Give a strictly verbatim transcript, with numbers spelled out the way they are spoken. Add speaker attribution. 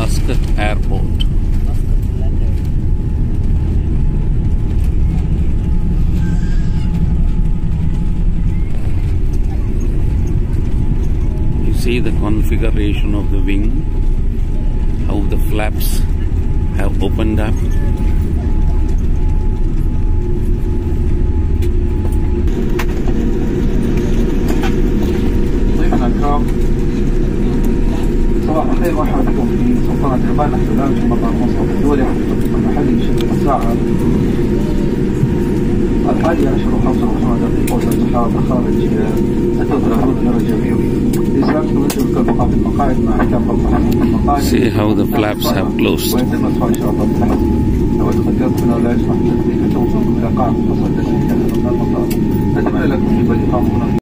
Speaker 1: Mascat Airport. You see the configuration of the wing, how the flaps have opened up.
Speaker 2: صباح الخير، مرحبا بكم في سلطنة عمان. نحن الآن في مطار مسقط الدولي حيث التوقيت المحلي يشير الساعة الحادية عشر وخمسة وعشرون دقيقة، والارتفاع خارج ستة وثلاثين درجة مئوية. لسانكم يمكنكم البقاء في المقاعد مع احكام تحديد المقاعد.
Speaker 1: See how the flaps have closed.
Speaker 2: ويتم إطفاء إشارات التحذير. لو تذكرتم أنه لا يسمح للتدريب توصلكم إلى قاعة مخصصة للتسليح من المطار. نتمنى لكم حب الإقامة هنا.